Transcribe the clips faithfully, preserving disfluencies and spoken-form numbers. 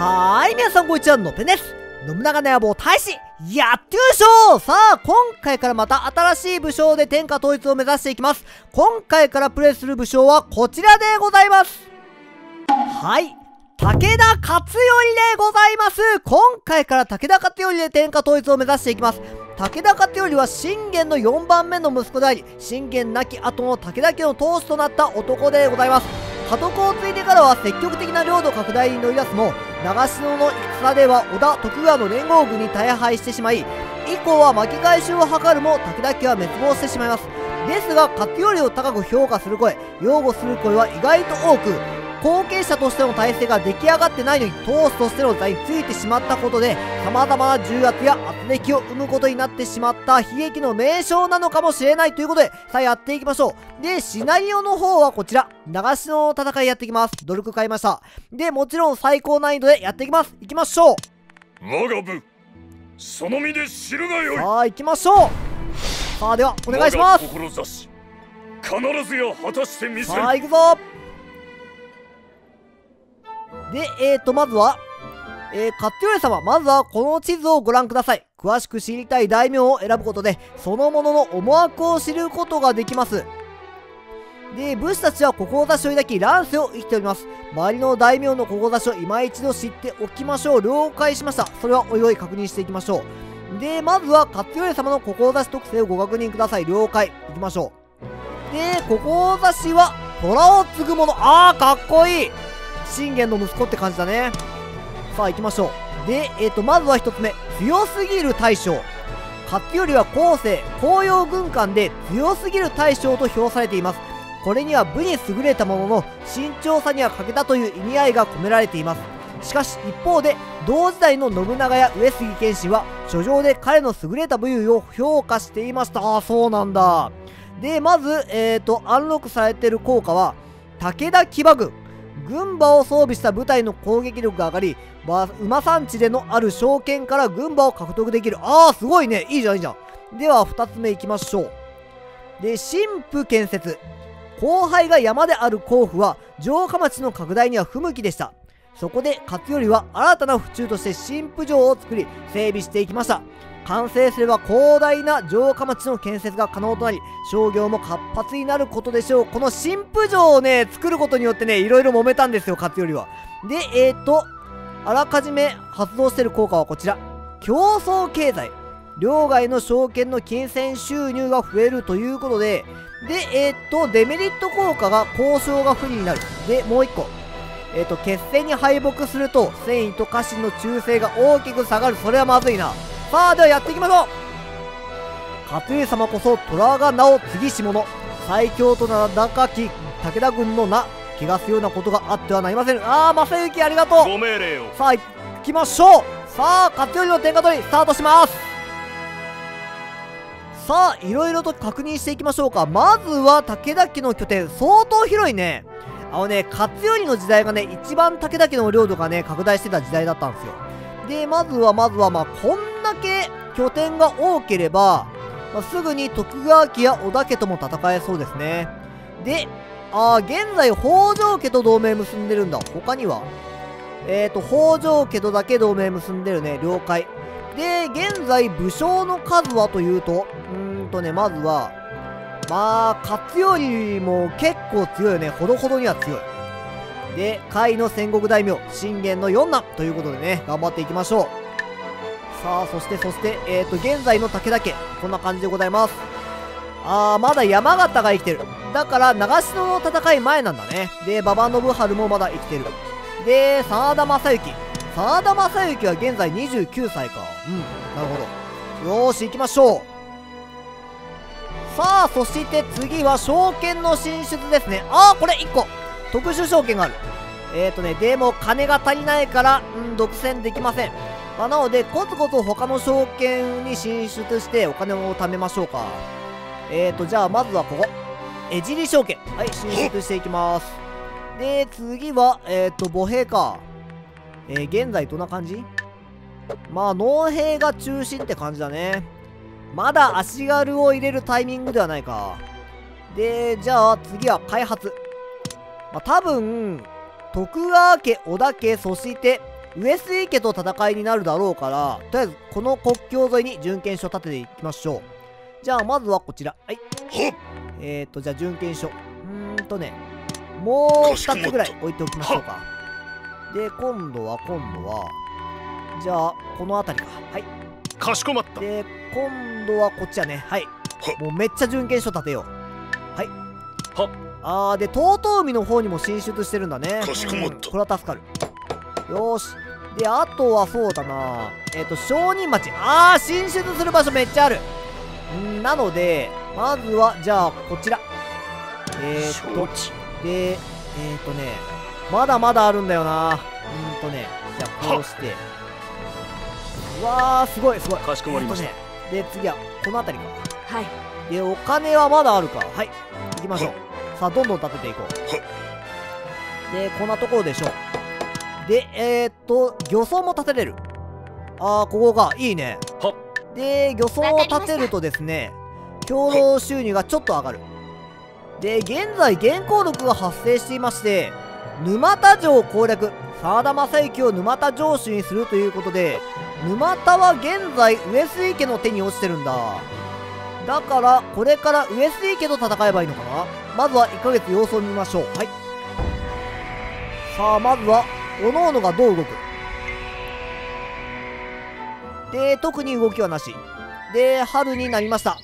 はーい、皆さんこんにちは、のっぺんです。信長の野望大使、やってみましょう。さあ、今回からまた新しい武将で天下統一を目指していきます。今回からプレイする武将はこちらでございます。はい。武田勝頼でございます。今回から武田勝頼で天下統一を目指していきます。武田勝頼は信玄のよんばんめの息子であり、信玄亡き後の武田家の当主となった男でございます。家督を継いでからは積極的な領土拡大に乗り出すも、長篠の戦では織田徳川の連合軍に大敗してしまい、以降は巻き返しを図るも武田家は滅亡してしまいます。ですが勝頼を高く評価する声、擁護する声は意外と多く、後継者としての体制が出来上がってないのに当主としての座についてしまったことで、様々な重圧や圧力を生むことになってしまった悲劇の名称なのかもしれないということで、さあやっていきましょう。で、シナリオの方はこちら。長篠の戦いやっていきます。努力買いました。で、もちろん最高難易度でやっていきます。いきましょう。 我が部、その身で知るがよい。 さあ、行きましょう。さあ、では、お願いします。 志、必ずや果たしてみせる。 さあ、行くぞ。で、えーと、まずは、えー、勝頼様、まずはこの地図をご覧ください。詳しく知りたい大名を選ぶことで、そのものの思惑を知ることができます。で、武士たちは志を抱き、乱世を生きております。周りの大名の志を今一度知っておきましょう。了解しました。それはおいおい確認していきましょう。で、まずは勝頼様の志特性をご確認ください。了解。いきましょう。で、志は、虎を継ぐ者。あー、かっこいい。信玄の息子って感じだね。さあ行きましょう。で、えっ、ー、と、まずは一つ目。強すぎる大将。勝頼は後世、紅葉軍艦で強すぎる大将と評されています。これには武に優れたものの、慎重さには欠けたという意味合いが込められています。しかし、一方で、同時代の信長や上杉謙信は、書状で彼の優れた武勇を評価していました。ああ、そうなんだ。で、まず、えっ、ー、と、アンロックされている効果は、武田騎馬軍。軍馬を装備した部隊の攻撃力が上がり、まあ、馬産地でのある証券から軍馬を獲得できる。ああ、すごいね。いいじゃん、いいじゃん。では、二つ目いきましょう。で、神府建設。後輩が山である甲府は、城下町の拡大には不向きでした。そこで、勝頼は新たな府中として神府城を作り、整備していきました。完成すれば広大な城下町の建設が可能となり、商業も活発になることでしょう。この神府城をね、作ることによってね、いろいろ揉めたんですよ、勝頼は。で、えーと、あらかじめ発動している効果はこちら。競争経済。両外の証券の金銭収入が増えるということで、で、えーと、デメリット効果が交渉が不利になる。で、もう一個。えーと、決戦に敗北すると、戦意と家臣の忠誠が大きく下がる。それはまずいな。さあ、ではやっていきましょう。勝頼様こそ虎が名を継ぎし者。最強と名高き武田軍の名、汚すようなことがあってはなりません。ああ、正行ありがとう。 ご命令を。 さあ、行きましょう。さあ、勝頼の天下取り、スタートします。さあ、いろいろと確認していきましょうか。まずは武田家の拠点、相当広いね。あのね、勝頼の時代がね、一番武田家の領土がね、拡大してた時代だったんですよ。で、まずは、まずは、まあ、こんだけ拠点が多ければ、まあ、すぐに徳川家や織田家とも戦えそうですね。で、あー、現在、北条家と同盟結んでるんだ。他にはえーと、北条家とだけ同盟結んでるね。了解。で、現在、武将の数はというと、うーんとね、まずは、まあ、勝頼も結構強いよね。ほどほどには強い。で、甲斐の戦国大名、信玄の四男ということでね、頑張っていきましょう。さあ、そして、そして、えーと、現在の武田家、こんな感じでございます。あー、まだ山形が生きてる。だから、長篠の戦い前なんだね。で、馬場信春もまだ生きてる。で、真田昌幸。真田昌幸は現在にじゅうきゅうさいか。うん、なるほど。よーし、行きましょう。さあ、そして次は証券の進出ですね。あー、これいっこ。特殊証券がある。えーとね、でも金が足りないから、うん、独占できません。まあ、なので、コツコツ他の証券に進出してお金を貯めましょうか。えーと、じゃあまずはここ。江尻証券。はい、進出していきます。で、次は、えーと、歩兵か。えー、現在どんな感じ？まあ、農兵が中心って感じだね。まだ足軽を入れるタイミングではないか。で、じゃあ次は開発。まあ、多分、徳川家、織田家、そして、 上杉家と戦いになるだろうから、とりあえずこの国境沿いに準検所立てていきましょう。じゃあまずはこちら。はい。えーと、じゃあ準検所。うーんとね、もうふたつぐらい置いておきましょうか。で、今度は今度は、じゃあこの辺りか。はい。 かしこまった。 で、今度はこっちやね。はい。もうめっちゃ準検所立てよう。はい。 はっ。 あー、で、遠江海の方にも進出してるんだね。 かしこまった。 うん、これは助かる。よーし。で、あとはそうだな。えっと、商人町。あー、進出する場所めっちゃある。んなので、まずは、じゃあ、こちら。えーっと、で、えーっとね、まだまだあるんだよな。うんとね、じゃあ、こうして。うわー、すごい、すごい。 かしこまりました。 えーっとね、で、次は、この辺りか。 はい。 で、お金はまだあるか。はい。行きましょう。さあ、どんどん建てていこう。で、こんなところでしょう。で、えー、っと、漁村も建てれる。あー、ここか。いいね。で、漁村を建てるとですね、共同収入がちょっと上がる。で、現在、原鉱力が発生していまして、沼田城攻略、真田昌幸を沼田城主にするということで、沼田は現在、上杉家の手に落ちてるんだ。だから、これから上杉家と戦えばいいのかな。まずはいっかげつ様子を見ましょう。はい。さあ、まずは、各々がどう動く。で、特に動きはなし。で、春になりました。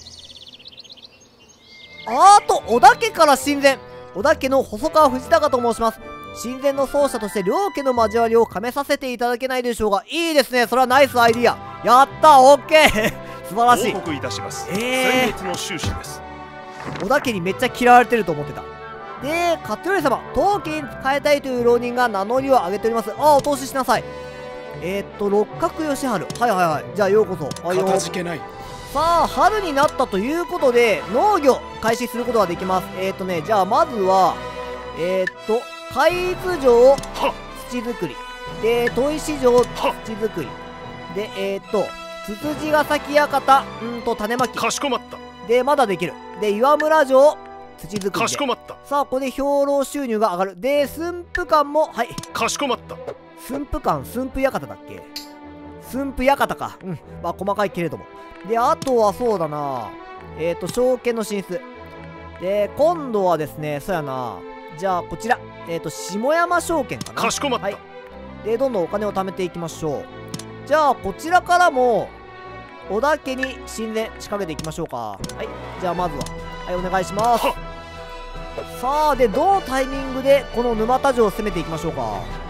あーと、織田家から親善。織田家の細川藤孝と申します。親善の奏者として両家の交わりを兼ねさせていただけないでしょうが。いいですね。それはナイスアイディア。やったー、オッケー素晴らしい。 報告いたします。 えー、 先月の収支です。 織田家にめっちゃ嫌われてると思ってた。で、勝頼様、当家に使いたいという浪人が名乗りを上げております。ああ、お通ししなさい。えー、っと、六角義治。はいはいはい。じゃあ、ようこそ。あよかたじけない。 さあ、春になったということで、農業開始することができます。えー、っとね、じゃあ、まずは、えー、っと、海津城土作り。で、砥石城土作り。で、えー、っと、つつじヶ崎館、うんと、種まき。 かしこまった。 で、まだできる。で、岩村城、土作りで。 かしこまった。 さあ、これで兵糧収入が上がる。で、駿府館も、はい。 かしこまった。 駿府館、駿府館だっけ。駿府館か。うん。まあ、細かいけれども。で、あとはそうだな。えっと、証券の進出。で、今度はですね、そうやな。じゃあ、こちら。えっと、下山証券かな。 かしこまった。 はい。で、どんどんお金を貯めていきましょう。じゃあ、こちらからも、織田家に神殿仕掛けていきましょうか。はい。じゃあ、まずは。はい、お願いします。さあ、で、どのタイミングでこの沼田城を攻めていきましょうか。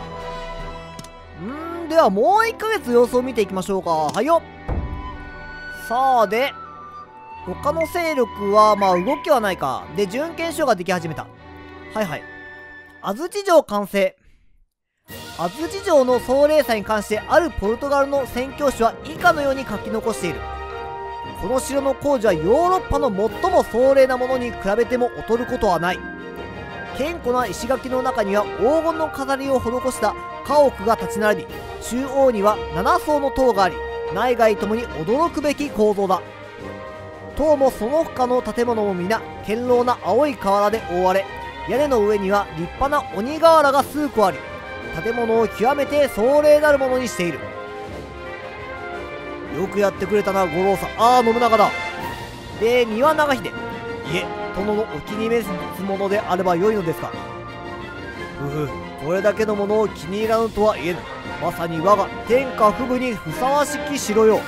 んー、ではもういっかげつ様子を見ていきましょうか。はいよ。さあ、で、他の勢力は、まあ動きはないか。で、準検証ができ始めた。はいはい。安土城完成。安土城の壮麗さに関して、あるポルトガルの宣教師は以下のように書き残している。この城の工事はヨーロッパの最も壮麗なものに比べても劣ることはない。堅固な石垣の中には黄金の飾りを施した家屋が立ち並び、中央にはなな層の塔があり、内外ともに驚くべき構造だ。塔もその他の建物も皆堅牢な青い瓦で覆われ、屋根の上には立派な鬼瓦が数個あり、建物を極めて壮麗なるものにしている。よくやってくれたな、五郎さん。ああ、信長だ。で、三輪長秀。いえ、殿のお気に召すものであればよいのですか。ふふ、これだけのものを気に入らぬとは言えぬ。まさに我が天下布武にふさわしき城よ。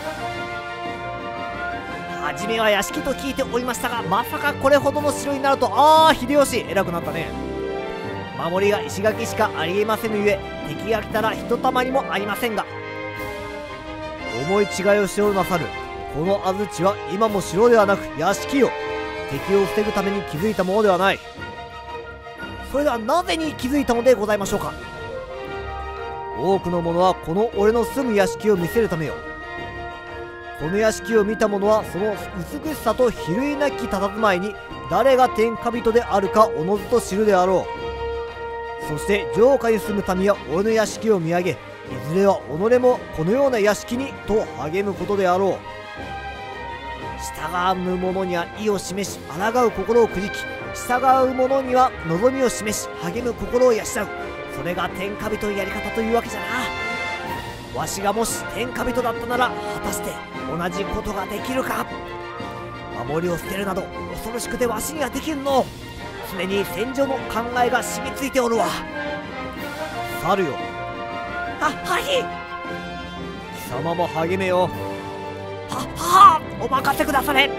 はじめは屋敷と聞いておりましたが、まさかこれほどの城になると。ああ、秀吉、偉くなったね。守りが石垣しかありえませぬゆえ、敵が来たらひとたまりもありませんが、思い違いをしておるなさる。この安土は今も城ではなく屋敷よ。敵を防ぐために築いたものではない。それではなぜに築いたのでございましょうか。多くの者はこの俺の住む屋敷を見せるためよ。この屋敷を見た者はその美しさと比類なき佇まいに誰が天下人であるかおのずと知るであろう。そして城下に住む民は俺の屋敷を見上げ、いずれは己もこのような屋敷にと励むことであろう。従わぬ者には意を示し抗う心をくじき、従う者には望みを示し励む心を養う。それが天下人のやり方というわけじゃな。 わしがもし天下人だったなら果たして同じことができるか。守りを捨てるなど恐ろしくてわしにはできんの。常に戦場の考えが染みついておるわ。去るよ。ははい貴様も励めよ。ははお任せくだされ。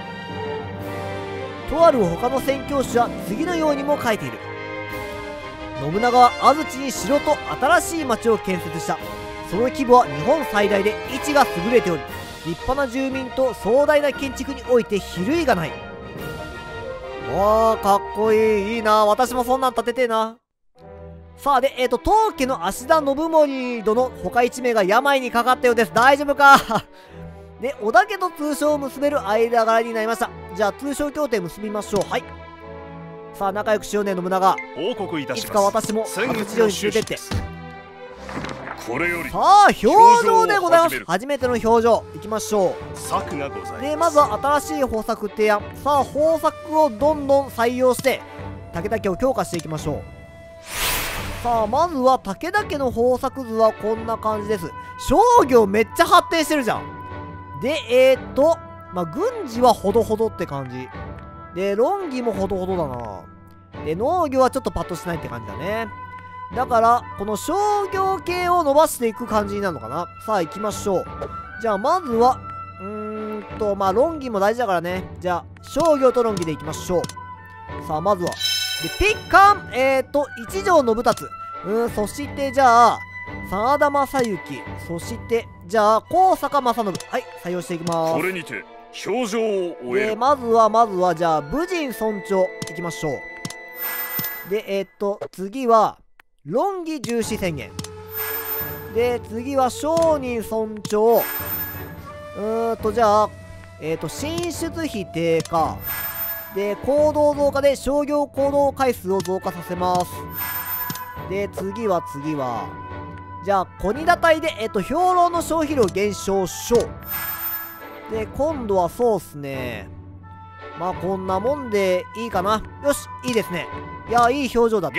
とある他の宣教師は次のようにも書いている。信長は安土に城と新しい町を建設した。その規模は日本最大で位置が優れており、立派な住民と壮大な建築において比類がない。わあかっこいい。いいな。私もそんなん建ててえな。さあでえっ、ー、と当家の芦田信盛殿他いち名が病にかかったようです。大丈夫かで織田家と通商を結べる間柄になりました。じゃあ通商協定結びましょう。はい。さあ仲良くしようね信長。 報告いたします。 いつか私も安土城に連れてって。 これよりさあ表情でございます。初めての表情いきましょう。 策がございます。 でまずは新しい方策提案。さあ方策をどんどん採用して武田家を強化していきましょう。さあまずは武田家の方策図はこんな感じです。商業めっちゃ発展してるじゃん。でえー、っとまあ軍事はほどほどって感じで、論議もほどほどだな。で農業はちょっとパッとしないって感じだね。だからこの商業系を伸ばしていく感じになるのかな。さあ行きましょう。じゃあまずはうーんとまあ論議も大事だからね。じゃあ商業と論議でいきましょう。さあまずはでピッカンえー、っと一条信達、うん、そしてじゃあ真田正幸、そしてじゃあ高坂正信、はい採用していきます。 これにて表情を終える。 でまずはまずはじゃあ武人尊重いきましょう。でえー、っと次は論議重視宣言で次は商人尊重、うーんとじゃあえー、っと進出費低下で行動増加で商業行動回数を増加させます。で次は次はじゃあ小荷体でえっと兵糧の消費量減少しょう。で今度はそうっすね、まあこんなもんでいいかな。よしいいですね。いやいい表情だった。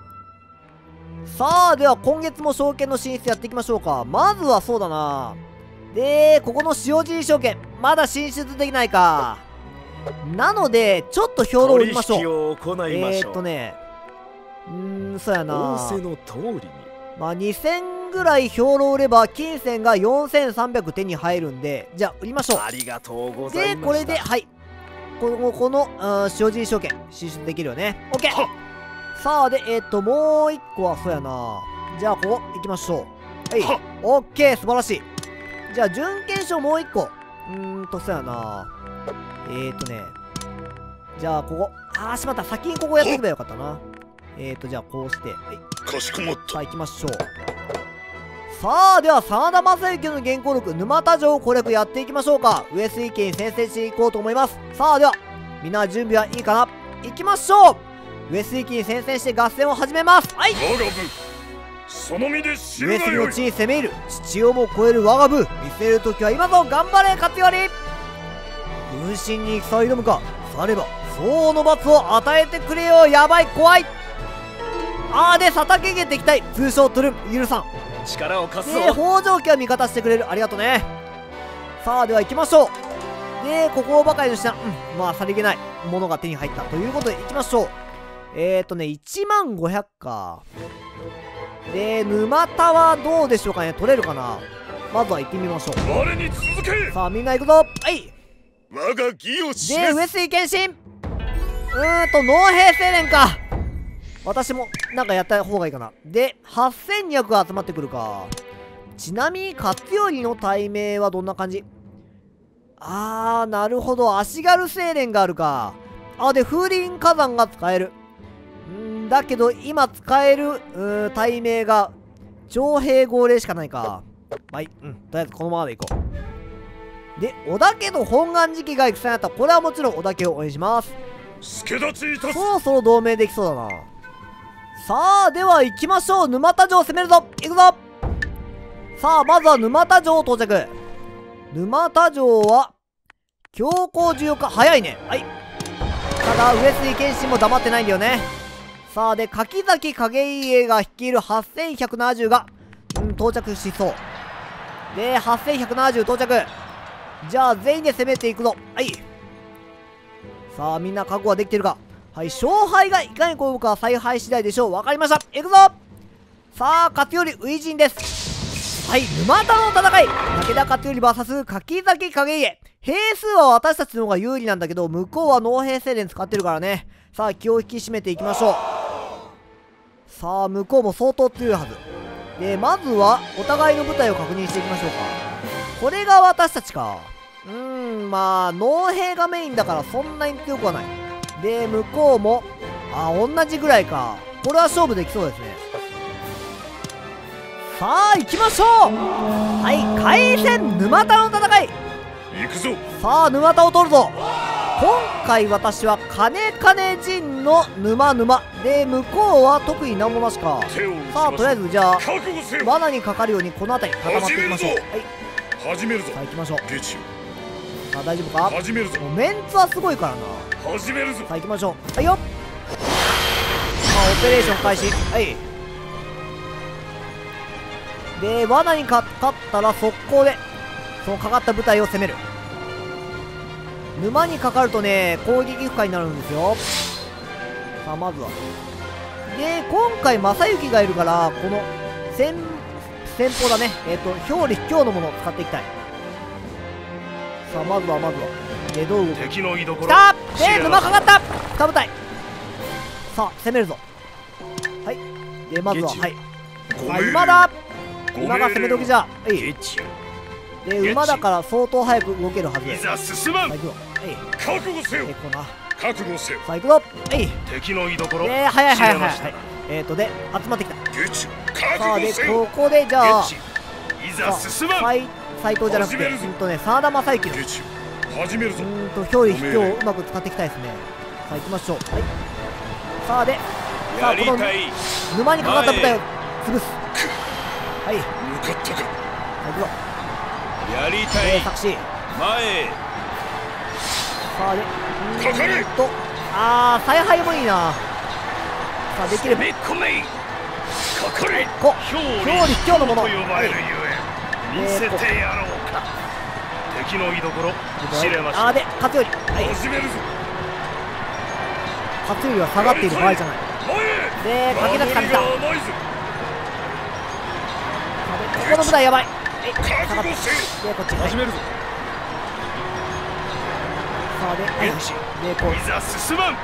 さあでは今月も証券の進出やっていきましょうか。まずはそうだな。でここの塩尻証券まだ進出できないか。なのでちょっと兵糧を売りましょう。えーっとねうーんそうやな。 仰せの通りにまあにせんぐらい兵糧売れば金銭がよんせんさんびゃく手に入るんで、じゃあ売りましょう。 ありがとうございます。 でこれではいこのこの塩尻証券進出できるよね。 OK。 さあでえー、っともう一個はそうやな。じゃあここ行きましょう。はい OK 素晴らしい。じゃあ準検証もう一個うーんとそうやな。えー、っとねじゃあここあーしまった、先にここやっていけばよかったな。えーとじゃあこうしてはいかしこまった。 さあ行きましょう。さあでは真田正幸の原稿録沼田城攻略やっていきましょうか。上杉家に先制していこうと思います。さあではみんな準備はいいかな。行きましょう。上杉家に先制して合戦を始めます。はい。 我が部その身で知る上がよい。 杉の地に攻め入る父をも超える我が部、見せる時は今ぞ。頑張れ勝頼。軍神に戦を挑むか。されば宋の罰を与えてくれよ。やばい怖い。あーで佐竹家敵対通称トルン許さん。 力を貸すぞ。 で北条家は味方してくれる、ありがとうね。さあでは行きましょう。でここばかりの品、うんまあさりげないものが手に入ったということで行きましょう。えーとねいちまんごひゃくか。で沼田はどうでしょうかね。取れるかな。まずは行ってみましょう。 我に続け。 さあみんな行くぞ。はい我が義を示す。 で上杉謙信うーんと農兵青年か。私もなんかやった方がいいかな。ではっせんにひゃく集まってくるか。ちなみに勝頼の対名はどんな感じ。あーなるほど足軽青年があるか。あで風林火山が使えるんだけど今使えるうー対名が徴兵号令しかないか。まあいいうんとりあえずこのままでいこう。で織田家の本願寺家が戦になった。これはもちろん織田家を応援します。 助立ちいたす。 そろそろ同盟できそうだな。さあでは行きましょう。沼田城攻めるぞ。行くぞ。さあまずは沼田城到着。沼田城は強行重要化早いね。はい。ただ上杉謙信も黙ってないんだよね。さあで柿崎景家が率いるはっせんひゃくななじゅうがうん到着しそうではっせんひゃくななじゅう到着。じゃあ全員で攻めていくぞ。はい、さあみんな覚悟はできてるか。はい、勝敗がいかに転ぶかは采配次第でしょう。わかりました、いくぞ。さあ勝頼初陣です。はい、沼田の戦い、武田勝頼 ブイエス 柿崎景家。兵数は私たちの方が有利なんだけど、向こうは農兵精錬使ってるからね。さあ気を引き締めていきましょう。さあ向こうも相当強いはずで、まずはお互いの部隊を確認していきましょうか。これが私たちか。うーん、まあ農兵がメインだからそんなに強くはない。で向こうもあ同じぐらいか。これは勝負できそうですね。さあ行きましょう。はい、海戦沼田の戦い、 行くぞ。 さあ沼田を取るぞ。今回私は金金陣の沼沼で、向こうは特に何もなしか。さあとりあえずじゃあ罠にかかるようにこの辺り固まっていきましょう。はい、 始めるぞ。 さあ行きましょう。 ゲチさあ大丈夫か。 始めるぞ。 もうメンツはすごいからな。 始めるぞ。 さあ行きましょう。はいよ。さあオペレーション開始。はい、で罠にかかったら速攻でそのかかった部隊を攻める。沼にかかるとね攻撃不可になるんですよ。さあまずはで今回正幸がいるからこの先先方だね、えっ、ー、と表裏卑怯のものを使っていきたい。さあまずはまずはでどう動く。 敵の居所きたで沼かかった二部隊。さあ攻めるぞ。はいでまずははいあ馬だ。馬が攻め時じゃ。はいで馬だから相当早く動けるはずです。 いざ進まん。 はい行くぞ。はい覚悟せよ。 結構な。 覚悟せよ。 さあ行くぞ。はい敵の居所。 で早い早い早いはいえーとで集まってきた。 ゲチさあで覚悟せよ。 ここでじゃあゲチいざ進まん。 斎藤じゃなくてうんとね真田正幸のゲチ始めるぞ。 うんと表裏卑怯をうまく使っていきたいですね。さあ行きましょう。はいさあでさあこの沼にかかった部隊を潰す。はいさ向かったか。 あ行くぞ。 やりたえー作詞前。 さあでうかかれーんとあー采配もいいな。さあできればめ込め。かかれ。 こ表裏卑怯のもの。 と呼ばれるゆえ見せてやろうか。敵の居所知れました。 あーで勝頼はい始めるぞ。 勝頼は下がっている場合じゃない。で柿崎から来た。さ甘いぞ。 あでここの部隊やばい。はい覚下がって悟せよ。 でこっちはい始めるぞ。 さあではいゲチでこういざ進まん。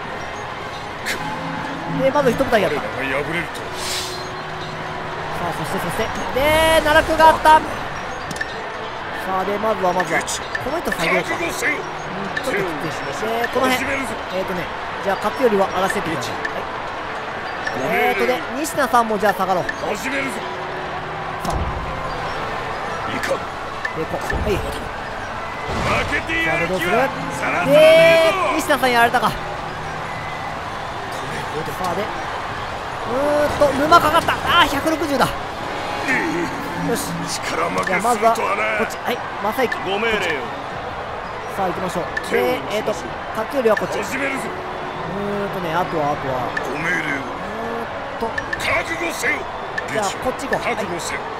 でまず一部隊やっ我た。 らが敗れると。 さあそしてそしてで奈落があった。さあでまずはまずはゲチこの人下げようか。 覚悟せよ。 うんちょっときついしでこの辺始めるぞ。 えーとねじゃあ勝頼は荒らしてってください。はいえーとで西名さんもじゃあ下がろう。 始めるぞ。 さあいかん。 でこうはい負けてさあでどうするやる気はさらさらでねえぞ。 西名さんやられたか。さあでうーんと沼かかったあーひゃくろくじゅうだ。よし力負けすじゃあまずはるとはこっちな。 はい正幸ご命令を。 さあ行きましょう。 手をでえーと勝頼はこっちう始めるぞ。 ーんとねあとはあとはご命令を。 うーんと覚悟せよ。 じゃあこっち行こう。はい覚悟せよ。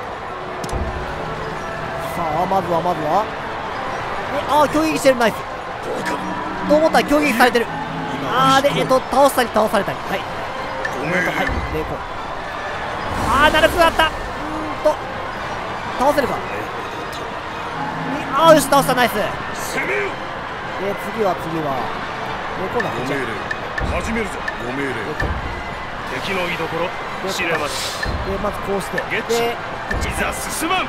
さあまずはまずはえああ攻撃してるナイスバカ。 と思ったら攻撃されてる。ああでえっと倒したり倒されたりはいご命令を。 はいでこうああなるくなったうーんと倒せるかにああよし倒したナイスで攻めよ。 次は次はで今度はこっちご命令。始めるぞ。ご命令。 でこう敵の居所知れましでまずこうしてゲッチでた。いざ進まん。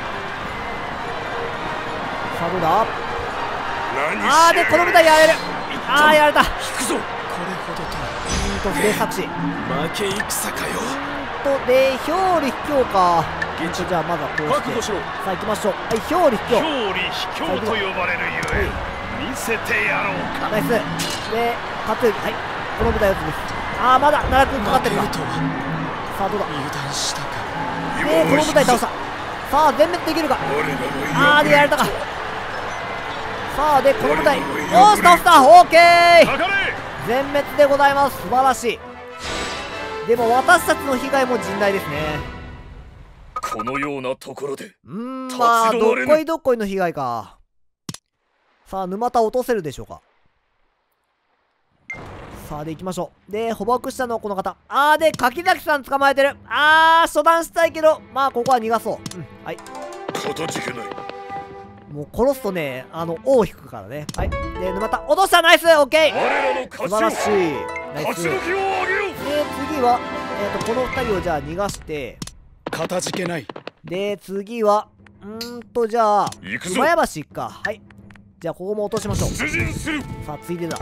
さあどうだ何しああでこの部隊やられるああやられたう引くぞ。これほどとーんとで作詞う負け戦かよ。 ーんとで表裏卑怯かうんとじゃあまずはこうして覚悟しろ。 さあ行きましょうはい表裏卑表怯裏卑怯と呼ばれるゆえ見せてやろうか。 ナイスで勝頼はいこの部隊を潰す。ああまだ奈落かかってるか。さあどうだ油断したか。 でこの部隊倒した。さあ全滅できるか。ああでやられたか。さあでこの部隊よーし倒した。オーケーかかれ。 全滅でございます。素晴らしい。でも私たちの被害も甚大ですね。 ここのようなところでうーん、まあ、どっ立ち止まれぬこいどっこいの被害か。さあ、沼田落とせるでしょうか。さあ、で、行きましょう。で、捕獲したのはこの方。あー、で、柿崎さん捕まえてる。あー、初段したいけど、まあ、ここは逃がそう。うん、はい。 かたじけない。 もう殺すとね、あの、尾を引くからね。はい。で、沼田、落とした、ナイス、オッケー。 我らの素晴らしい。 勝ちをナイス。で、 勝ち時をあげよう。 次は、えっと、このふたりをじゃあ逃がして、 かたじけない。 で、次は、うーんと、じゃあ、 行くぞ馬屋橋か。はい。じゃあ、ここも落としましょう。 出陣する。 さあ、ついでだ。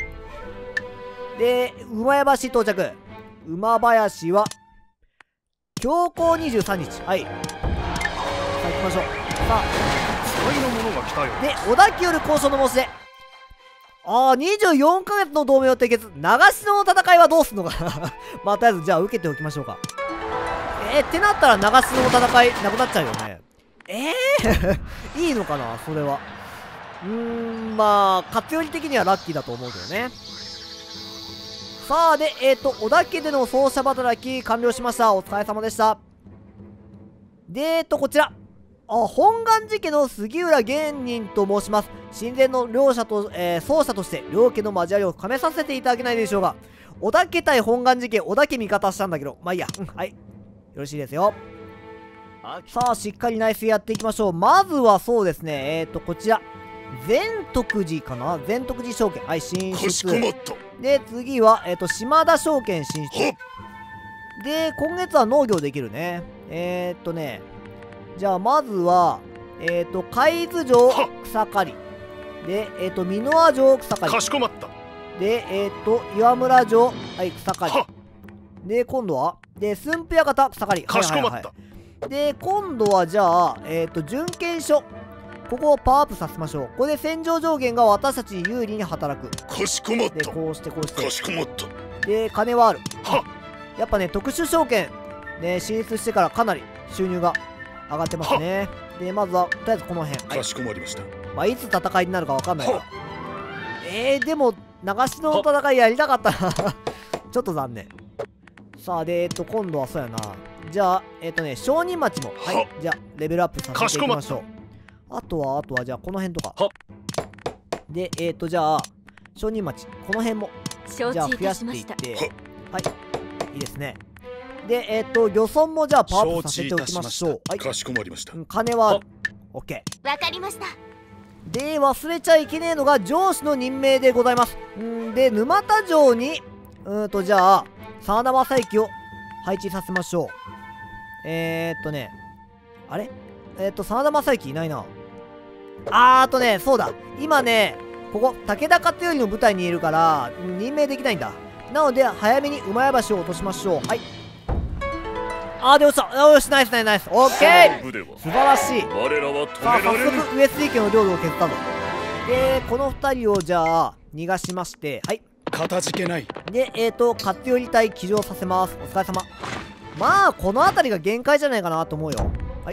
で、馬屋橋到着。馬林は、強行にじゅうさんにち。はい。さあ、行きましょう。さ使いの者が来たよ。 あ、で、小田急よる交渉の申し出。ああ、にじゅうよんかげつの同盟を締結。長篠の戦いはどうすんのかなまあ、とりあえず、じゃあ、受けておきましょうか。えー、ってなったら、長篠の戦い、なくなっちゃうよね。えー、いいのかなそれは。うーん、まあ、勝頼的にはラッキーだと思うけどね。さあ、で、えっ、ー、と、小田家での奏者働き完了しました。お疲れ様でした。で、えっ、ー、と、こちら。あ、本願寺家の杉浦玄人と申します。親善の両者と、えー、奏者として、両家の交わりを深めさせていただけないでしょうか。小田家対本願寺家、小田家味方したんだけど、まあいいや。うん、はい。よろしいですよ。さあ、しっかりナイスやっていきましょう。まずはそうですね、えっ、ー、と、こちら。善徳寺かな善徳寺証券。はい、進かしこま出。 った。 で、次は、えっ、と、島田証券進出。 はっ。 で、今月は農業できるね。えっ、とね、じゃあ、まずは、えっ、と、海津城はっ草刈り。で、えっ、と、美濃和城草刈りか。しこまった。 で、えっ、と、岩村城、はい、草刈はっ。 り。で、今度は、で、駿府館草刈り。 かしこまった。 はいはいはい、で、今度は、じゃあ、えっ、と、準検所。ここをパワーアップさせましょう。これで戦場上限が私たちに有利に働く。 かしこまっで、 た。 こうしてこうしかて。 しこまった。 で、金はある。 はっ。 やっぱね、特殊証券、ね、進出してからかなり収入が上がってますね。で、まずは、とりあえずこの辺。はいかしこまりました。 まあ、いつ戦いになるかわかんないからは。 えー、でも、長篠の戦いやりたかったな。ちょっと残念。さあ、で、えっと、今度はそうやな。じゃあ、えっとね、商人町も、は、 はいじゃあ、レベルアップさせていきましょう。あとは、あとは、じゃあ、この辺とか。 はで、えっと、じゃあ、商人町、この辺も、 承知いじゃあ増やたしました。 していって、はい、いいですね。で、えっ、と、漁村もじゃあパワーアップさせておきましょう。はい、 かしこまりましたう。ん金はある。オッケわかりました。 ー。で、忘れちゃいけねえのが上司の任命でございます。んで、沼田城に、うーんと、じゃあ、真田正幸を配置させましょう。えーっとね、あれえーっと、真田正幸いないな。あーあとね、そうだ。今ね、ここ、武田勝頼の部隊にいるから、任命できないんだ。なので、早めに馬屋橋を落としましょう。はい。あーで、よっしゃ。よし、ナイスナイスナイス。オッケー部では素晴らしい。 我らはさあ、早止められぬ。 速、上杉家の領土を削ったぞ。で、この二人をじゃあ、逃がしまして、はい。 かたじけない。 で、えーと、勝頼隊騎乗させます。お疲れ様。まあ、この辺りが限界じゃないかなと思うよ。はい。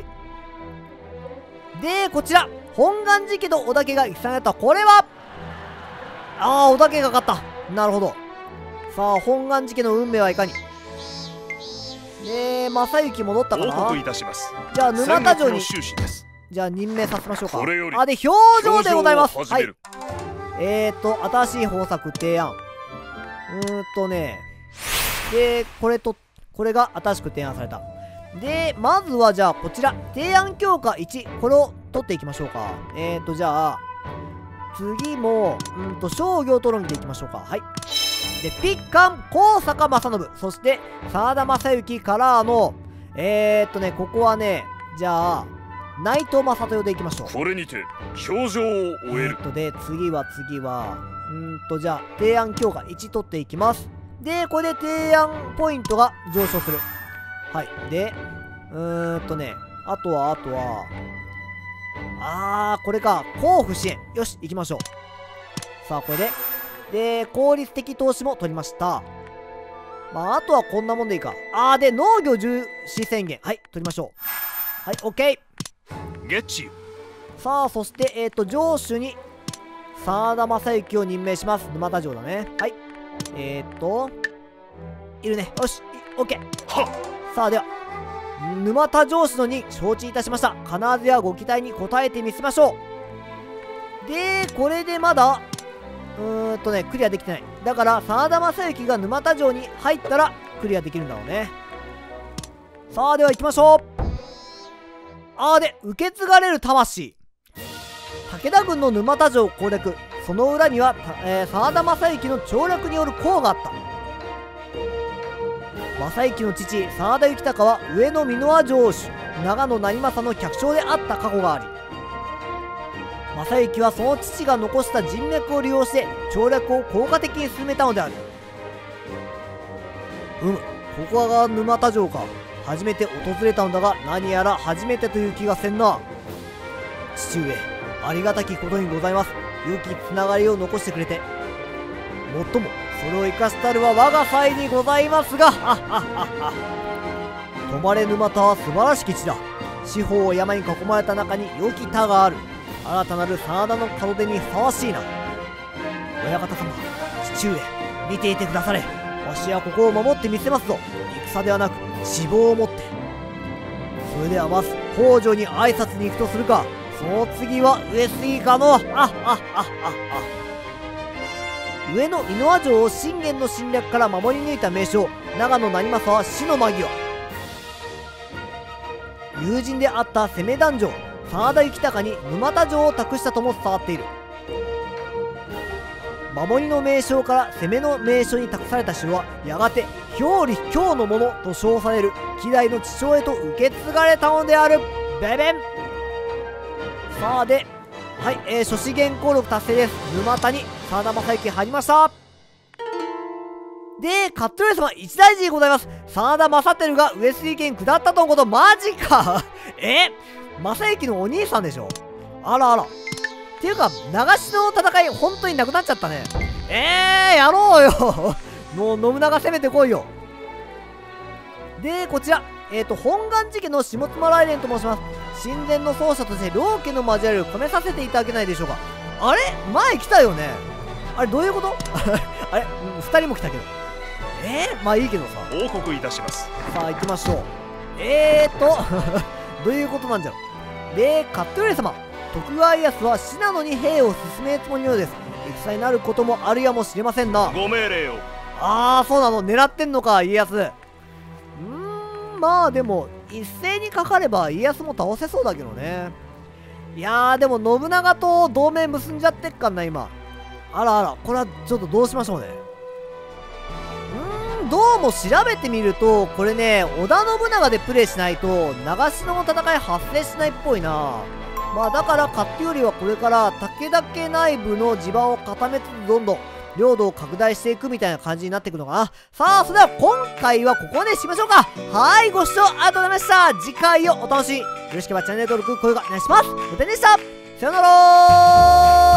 で、こちら。本願寺家と織田家が戦やった。これはああ、織田家が勝った。なるほど。さあ、本願寺家の運命はいかに。で、正幸戻ったか報告いな。 たします。 じゃあ、沼田城に、 戦国の収支です。 じゃあ、任命させましょうか。 これよりあ、で、表情でございます。はい表情を始める。 えーと、新しい方策提案。うーんとね。で、これと、これが新しく提案された。で、まずはじゃあ、こちら。提案強化いち。これを取っていきましょうか。えーと、じゃあ、次も、うんと、商業討論議でいきましょうか。はい。で、ピッカン、高坂正信。そして、真田正幸からの、えーとね、ここはね、じゃあ、内藤正豊でいきましょう。 これにて表情を終える。 えーっとで、次は次は、うーんと、じゃあ、提案強化いち取っていきます。で、これで提案ポイントが上昇する。はい。で、うーんとね、あとは、あとは、あー、これか、交付支援。よし、行きましょう。さあ、これで、で、効率的投資も取りました。まあ、あとはこんなもんでいいか。あー、で、農業重視宣言。はい、取りましょう。はい、オッケー。 ゲッチさあ、そして、えっ、ー、と、城主に、真田正幸を任命します。沼田城だね。はい。えっ、ー、と、いるね。よし、オッケー。 はっ。 さあ、では、 沼田城主のに承知いたしました。必ずやご期待に応えてみせましょう。で、これでまだ、うーんとね、クリアできてない。だから、真田昌幸が沼田城に入ったら、クリアできるんだろうね。さあ、では行きましょう。あーで、受け継がれる魂。武田軍の沼田城攻略。その裏には、えー、真田昌幸の調略による功があった。正幸の父真田幸孝は上野美濃和城主長野成政の客商であった過去があり、正幸はその父が残した人脈を利用して調略を効果的に進めたのである。うむ、ここが沼田城か。初めて訪れたのだが、何やら初めてという気がせんな。父上、ありがたきことにございます。良きつながりを残してくれて。もっともそれを生かしたるは我が妻にございますが、はっはっはっは。泊沼田は素晴らしき地だ。四方を山に囲まれた中に良き田がある。新たなる真田の門出にふさわしいな。親方様、父上、見ていてくだされ。わしはここを守ってみせますぞ。戦ではなく希望を持って。それではまず北条に挨拶に行くとするか。その次は上杉かの。あっはっはっはっは。上野美濃和城を信玄の侵略から守り抜いた名将長野成政は死の間際、友人であった攻め壇上真田幸孝に沼田城を託したとも伝わっている。守りの名将から攻めの名将に託された城はやがて表裏京のものと称される希代の父親へと受け継がれたのである。ベベン。さあで、はい、えー、諸資源登録達成です。沼田に真田昌幸入りました。で、カットレー様一大事でございます。真田正輝が上杉家に下ったとのこと。マジかえ正幸のお兄さんでしょ。あらあら。っていうか、長篠の戦い本当になくなっちゃったね。えー、やろうよもう信長攻めてこいよ。で、こちらえっ、ー、と本願寺家の下妻来蓮と申します。神前の奏者として両家の交わりを込めさせていただけないでしょうか。あれ前来たよね。あれどういうことあれふたりも来たけど。えー、まあいいけどさ。 報告いたします。 さあ行きましょう。えーとどういうことなんじゃろう。で、カットより様、徳川家康は信濃に兵を進めるつもりのようです。戦になることもあるやもしれませんな。 ご命令を。 ああ、そうなの。狙ってんのか家康。うーん、まあでも一斉にかかれば家康も倒せそうだけどね。いやーでも信長と同盟結んじゃってっかんな今。あらあら、これはちょっとどうしましょうね。うーん、どうも調べてみるとこれね、織田信長でプレイしないと長篠の戦い発生しないっぽいな。まあだから勝手よりはこれから武田家内部の地盤を固めつつどんどん領土を拡大していくみたいな感じになっていくのかな。さあ、それでは今回はここでしましょうか。はい、ご視聴ありがとうございました。次回をお楽しみに。よろしければチャンネル登録、高評価お願いします。お疲れ様でした。さよなら。